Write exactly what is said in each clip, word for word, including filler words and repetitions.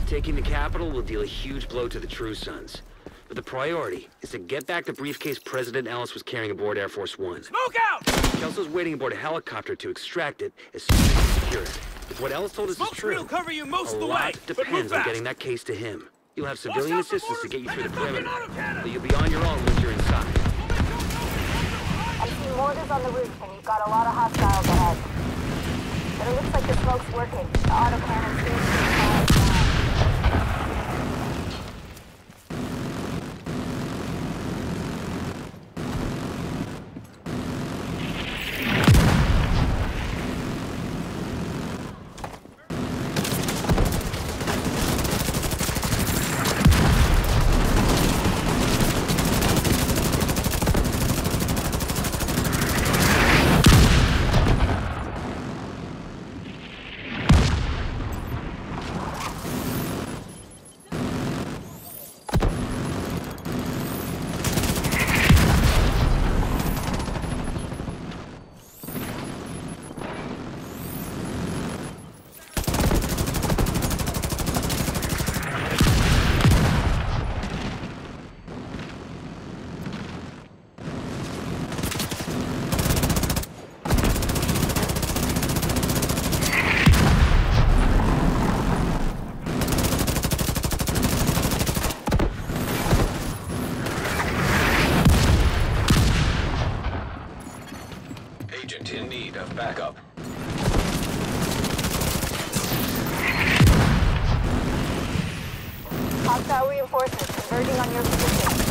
Taking the capital will deal a huge blow to the True Sons. But the priority is to get back the briefcase President Ellis was carrying aboard Air Force One. Smoke out! Kelso's waiting aboard a helicopter to extract it as soon as it's secured. If what Ellis told us Smoke is true, will cover you most a of the lot way, depends but on getting that case to him. You'll have civilian out for assistance to get you through the mortars! perimeter, but you'll be on your own once you're inside. I see mortars on the roof, and you've got a lot of hostiles ahead. But it looks like the smoke's working. The autocannon seems to be fine. In need of backup. Hostile reinforcements converging on your position.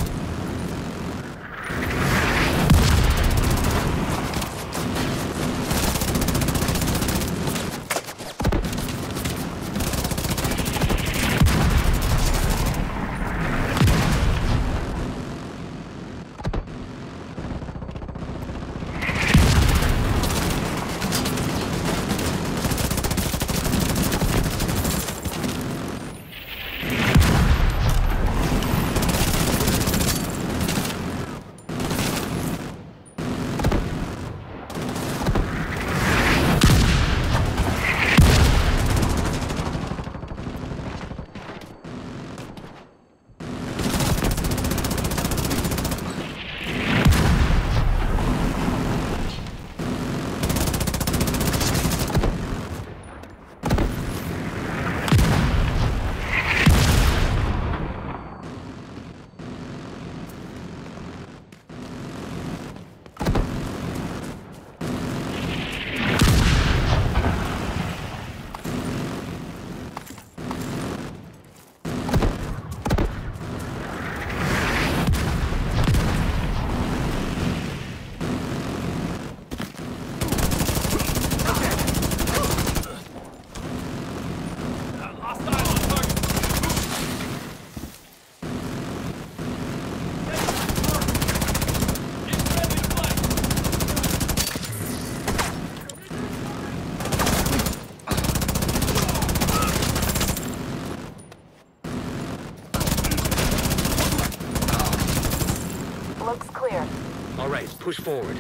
Looks clear. All right, push forward.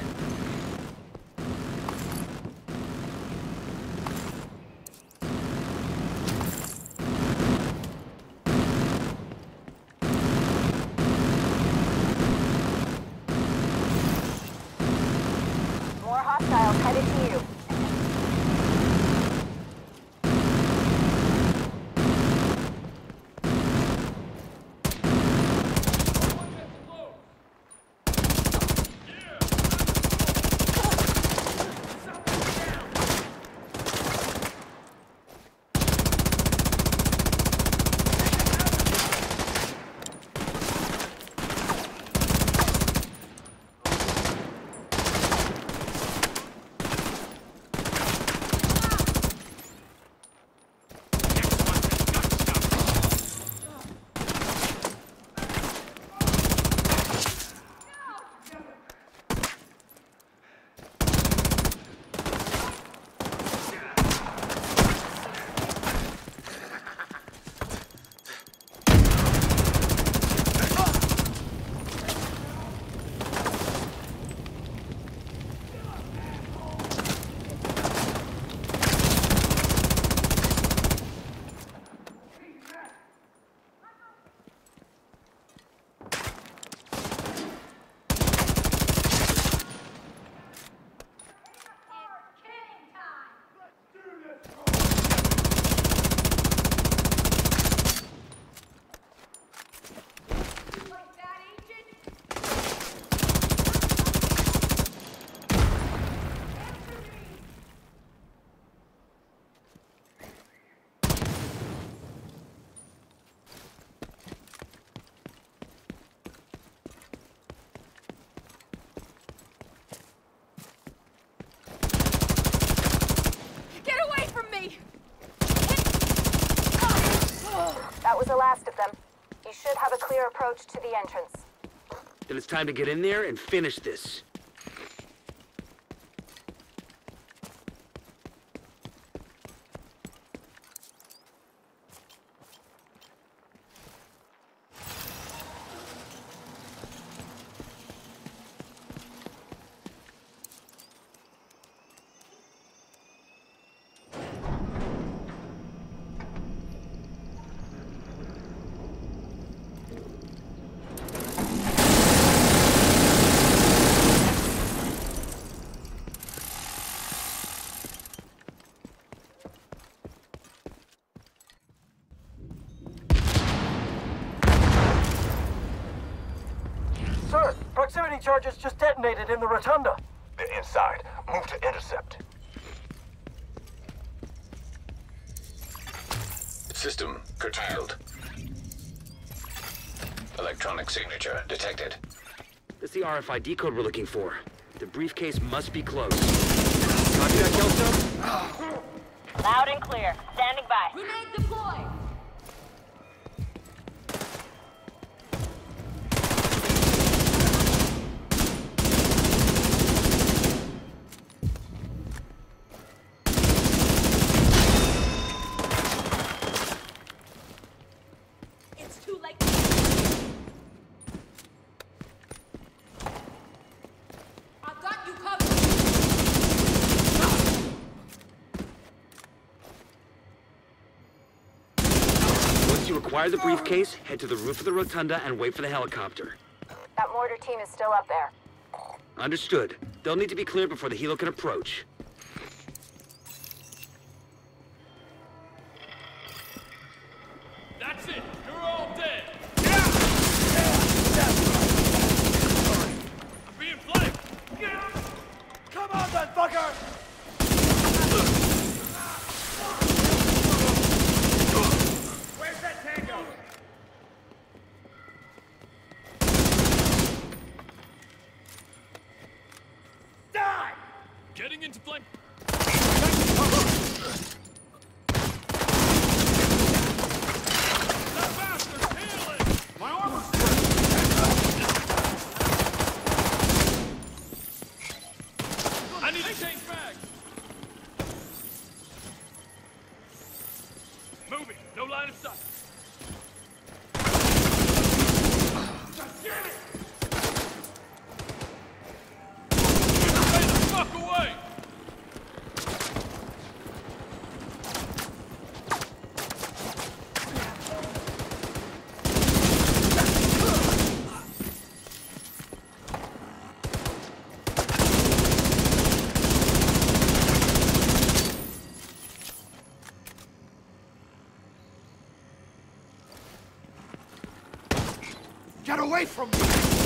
More hostiles headed to you. clear approach to the entrance. Then it's time to get in there and finish this. Sir, proximity charges just detonated in the rotunda. They're inside. Move to intercept. System curtailed. Electronic signature detected. That's the R F I D code we're looking for. The briefcase must be close. Copy that, Kelso? Loud and clear. Standing by. Grenade deployed! It's too late. I've got you covered. Once you acquire the briefcase, head to the roof of the rotunda and wait for the helicopter. That mortar team is still up there. Understood. They'll need to be cleared before the helo can approach. That's it! You're all dead! I'm being flanked! Come on then, fucker! Where's that tango? Die! Getting into flank. That bastard's healing! My armor's I need to change back! Moving! No line of sight! Damn it! Stay the fuck away! Get away from me!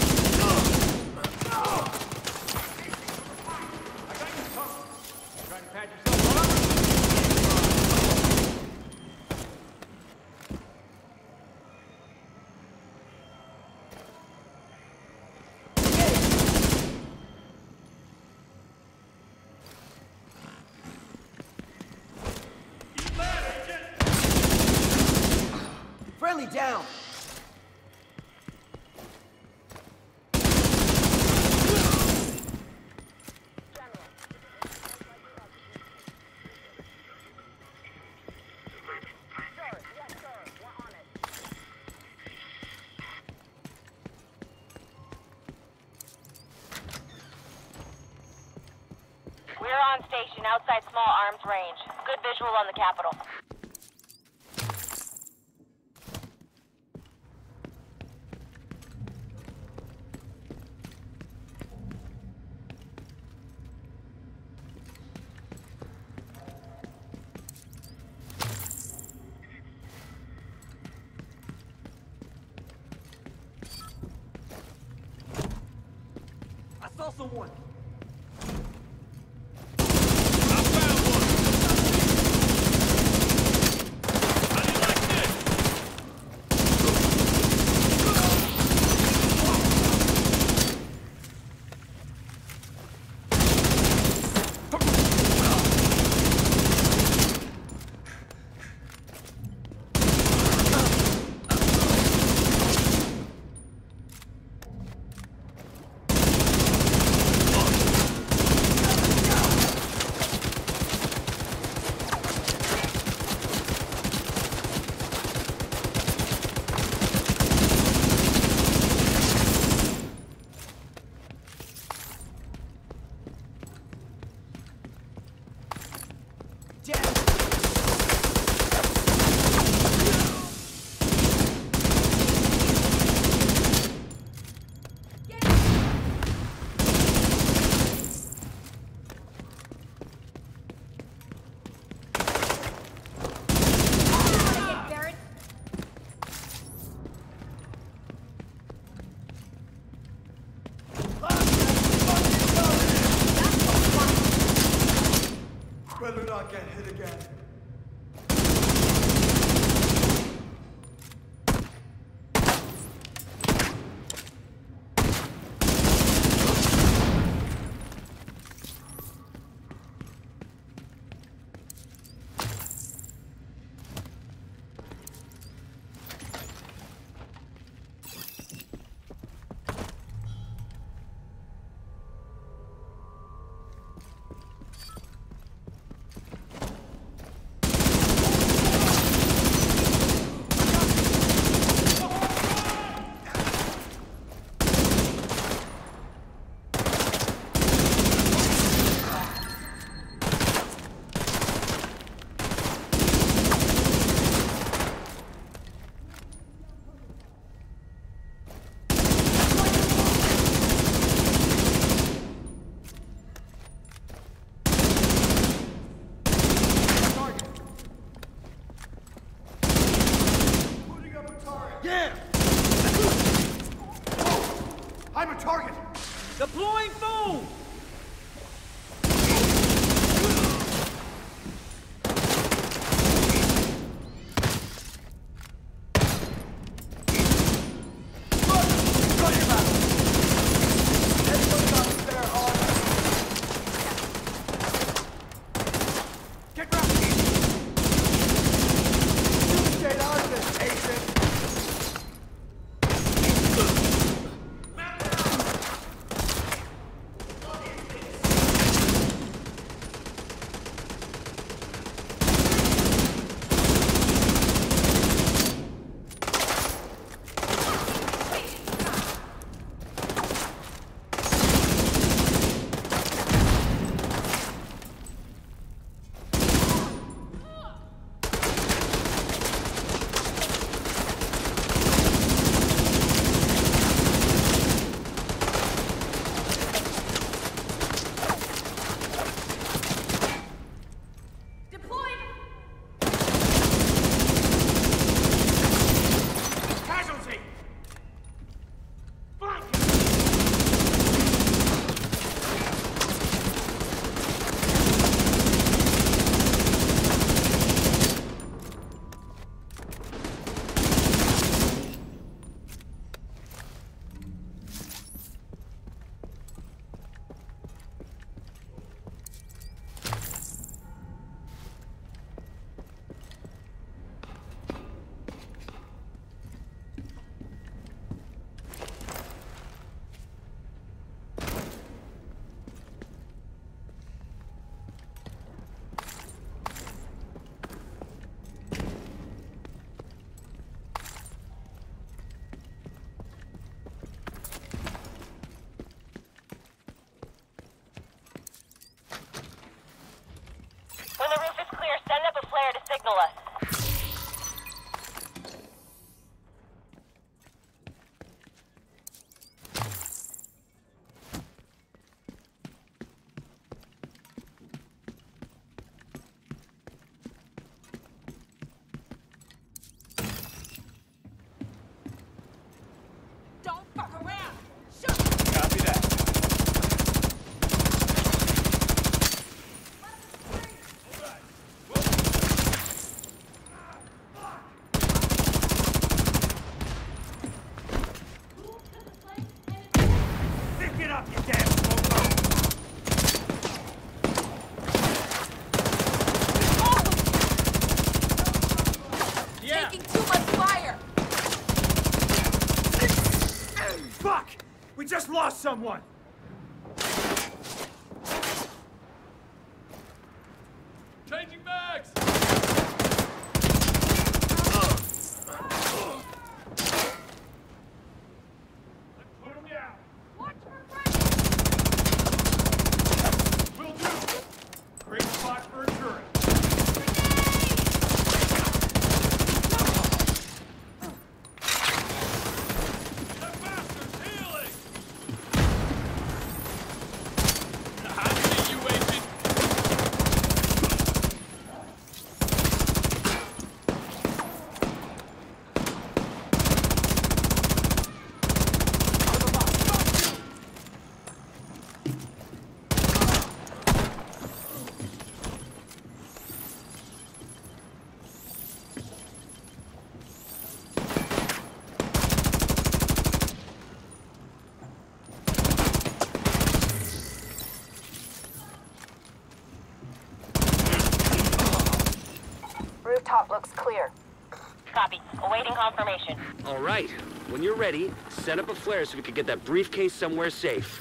Friendly down! We're on station outside small arms range. Good visual on the Capitol. I saw someone! I found one! How do you like this? I'm a target! Deploying foam! When the roof is clear, send up a flare to signal us. Don't fuck around! Shoot! Copy that. Pick it up, you damn smoker! Yeah! Taking too much fire! Fuck! We just lost someone! Changing bags! Put him down! Watch for friends! Will do! Great spot for a turret. That bastard's healing! Rooftop looks clear. Copy. Awaiting confirmation. All right. When you're ready, set up a flare so we can get that briefcase somewhere safe.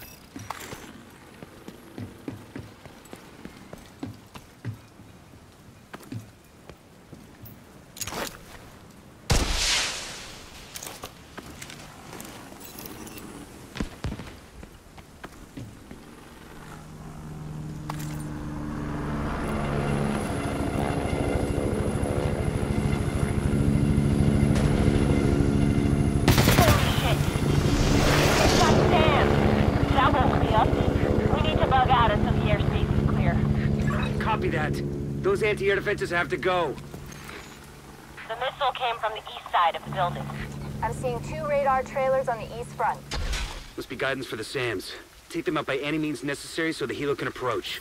Copy that. Those anti-air defenses have to go. The missile came from the east side of the building. I'm seeing two radar trailers on the east front. Must be guidance for the SAMs. Take them out by any means necessary so the helo can approach.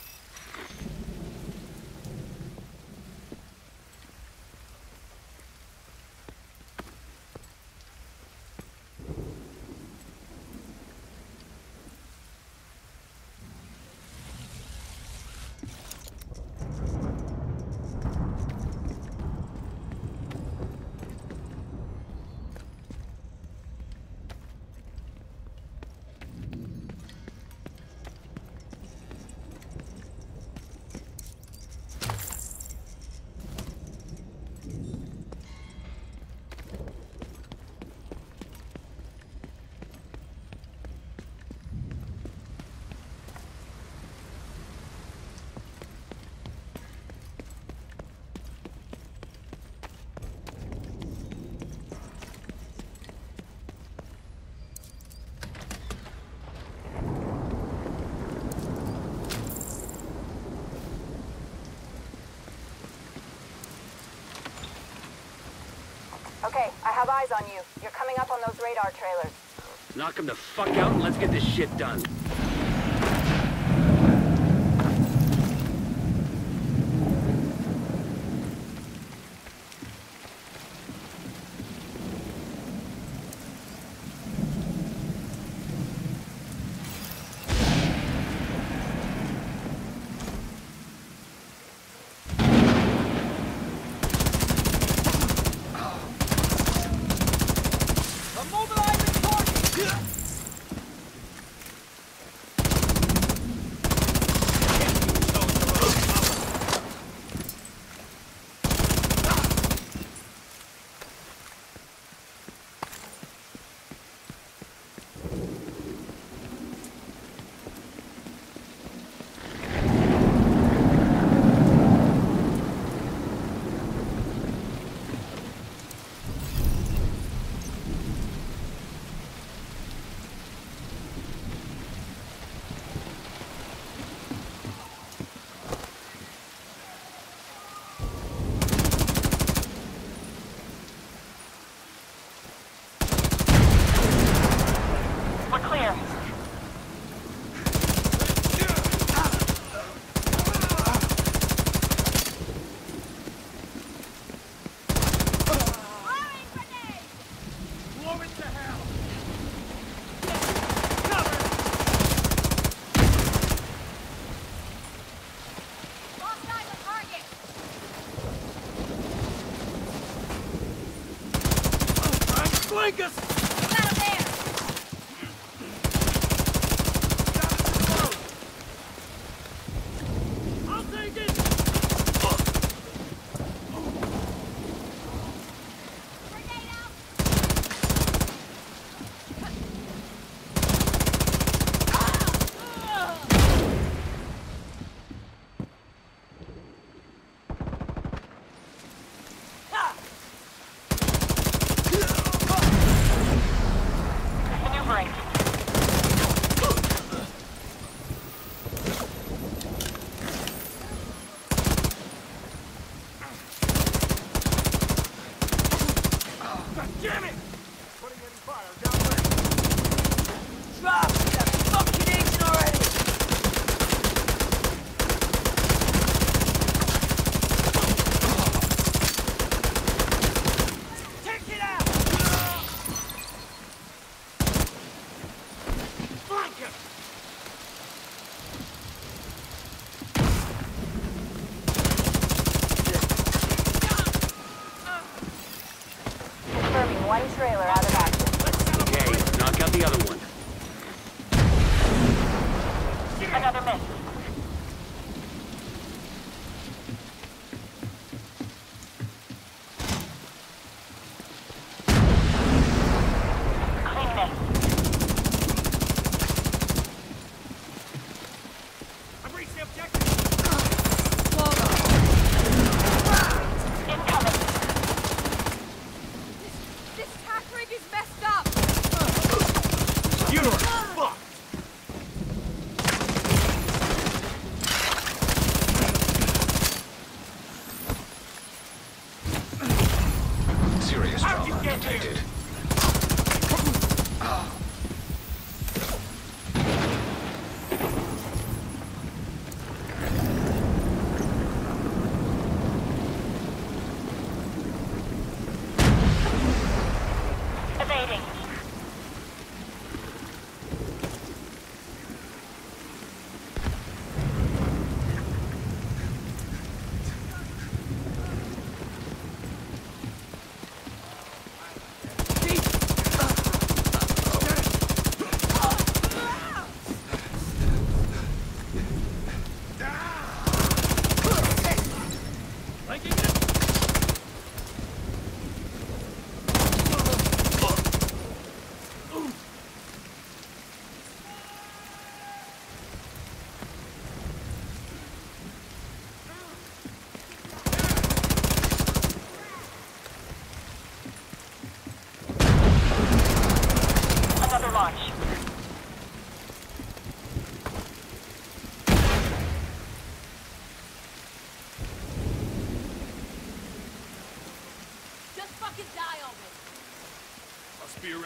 Okay, I have eyes on you. You're coming up on those radar trailers. Knock them the fuck out and let's get this shit done.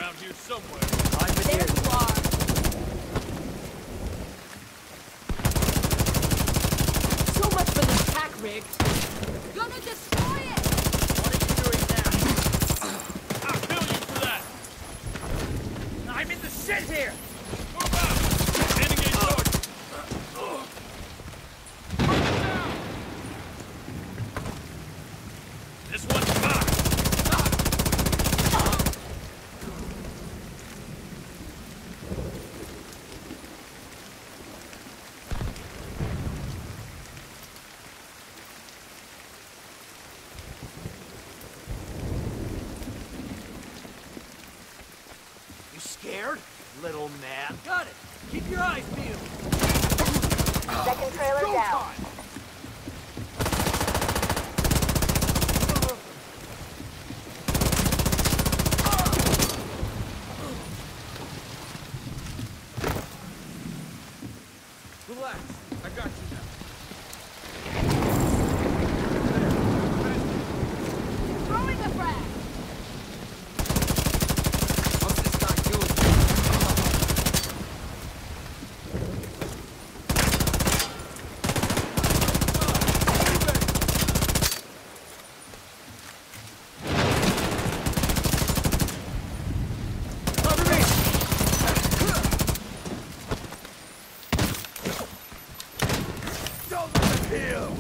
around here somewhere. I'm with There you. you are. So much for this tack rig. Gonna destroy it. What are you doing now? I'll kill you for that. I'm in the shit here! Move out. Engage charge. This one's mine. You scared? Little man. Got it! Keep your eyes peeled! Second trailer Go down. time! Relax. I got you now. Throwing a frag. What's this guy doing? Cover me! Don't let him heal!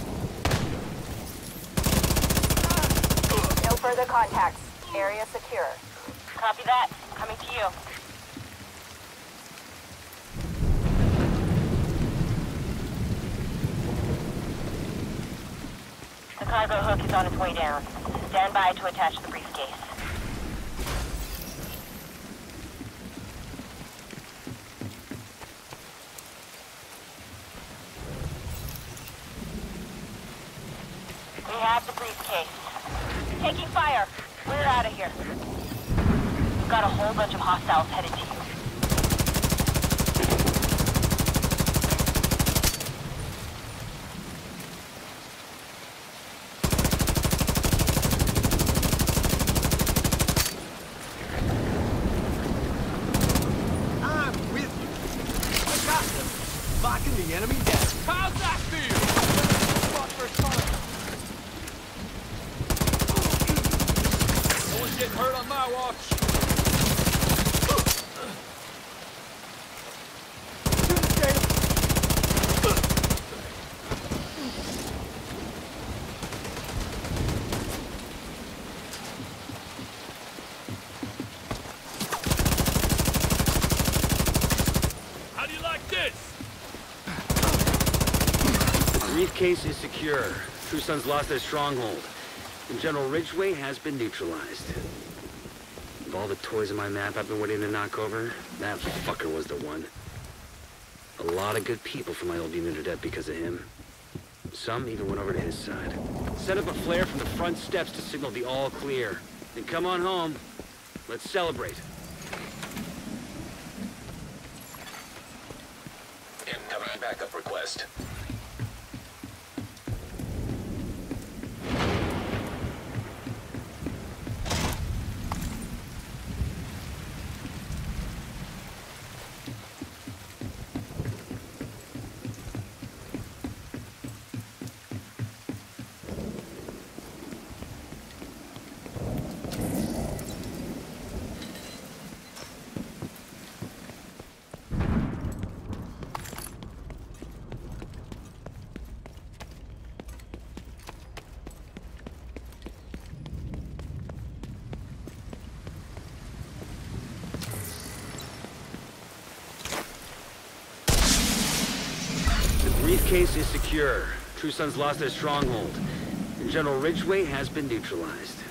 No further contacts. Area secure. Copy that. Coming to you. The cargo hook is on its way down. Stand by to attach the briefcase. We have the briefcase. Taking fire. We're out of here. We've got a whole bunch of hostiles headed to you. I'm with you. I got them. Locking the enemy down. How's that feel? Spot for a car. No one's getting hurt on my watch. How do you like this? The briefcase is secure. True Sons lost their stronghold. And General Ridgway has been neutralized. Of all the toys on my map I've been waiting to knock over, that fucker was the one. A lot of good people from my old unit are dead because of him. Some even went over to his side. Set up a flare from the front steps to signal the all clear. Then come on home. Let's celebrate. Incoming backup request. The briefcase is secure. True Sons lost their stronghold. And General Ridgway has been neutralized.